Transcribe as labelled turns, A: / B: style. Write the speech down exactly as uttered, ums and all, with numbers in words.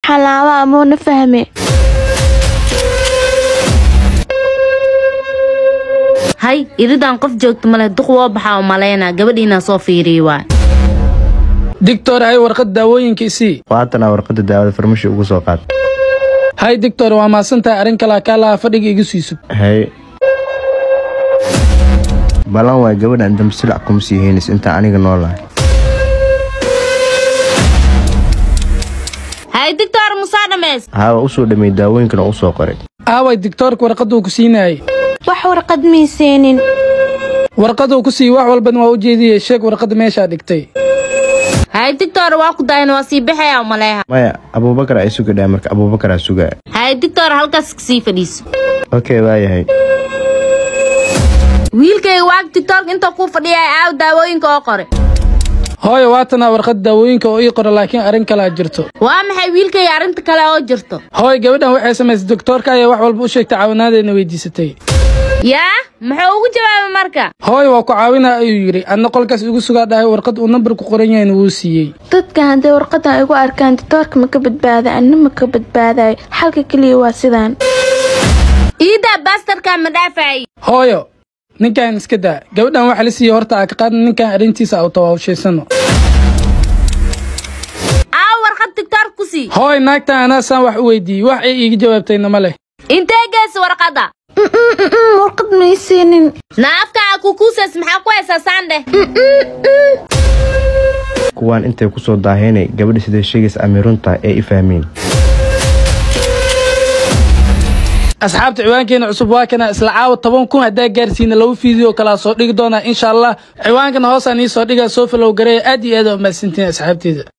A: حلاوة مو نفهمي
B: هاي إذا قف جوت ملا دقوا بحاو ملانا قبلينا صوفيري واي
C: دكتور هاي ورقة داوين كيسي
D: واتنا ورقة الدواء فرمشي ugu soo qaad
C: هاي دكتور waa maasanta arin kala kala fadhiga igu siiso
D: هاي balan waa gabadha inta masilac kum siiheenis inta aniga noolahay
B: هاي دكتور مساعدة ميس
D: ها u soo dhamay daawooyinkan oo soo qoray
C: aaway دكتورك warqadu ku siinay
A: wax warqad miiseenin
C: warqadu ku sii wax walba waa u jeediyay sheeg warqada meesha dhigtay
B: هاي دكتور واكو داين واسي بحيا وملاها
D: maya Abubakar ay suga dhaa marka Abubakar ay suga
B: هاي دكتور halkaas kasii fadhiiso
D: okay waayahay
B: wiilkay waag دكتور inta ku fadhiyay aaw daawooyinka oo qoray
C: hooyo waatana warqad daawooyinka oo ii qoray laakiin arin kala jirto
B: waa maxay wiilkay arinta kale oo jirto
C: hooyo gabadhan waxay samaysay doctorka ayaa wax walba u sheegtay caawinaadeena weydiisatay
B: yaa muxuu ugu jawaabay marka
C: hooyo waa ku caawinaa ayuu yiri adna qolkaas ugu sugaa dhahay warqad uu number ku qoran yahay wuu siiyay
A: dadka hadday warqadan igu arkaan doctorka ma ka badbaaday anna ma ka badbaaday xalka kaliya waa sidaan
B: iida bastarka ma dhaafay
C: hooyo ninkan iska daa gabadhan waxa la siiyay horta ka qaad ninkan arintiisa oo tawaawsheysano
B: aa warqad doctor ku sii
C: hooyo naagta ana san wax u weydiiyay wax ay iga jawaabtayna ma leh
B: intee gees warqada
A: warqad miiseenin
B: naafka ku kuusas maxaa ku heesasaan dheh
D: kuwaan intay ku soo daaheenay gabadha sida sheegaysa amirunta ee ifahmeen
C: asxaabta ciwaankeena cusub waa kana isla caawa toban kun hadaa gaarsiina laba fiideo kala soo dhigi doona insha Allah ciwaankana hoos aan soo dhigaa soo follow gareey aad iyo aad u mahadsantiin asxaabteeda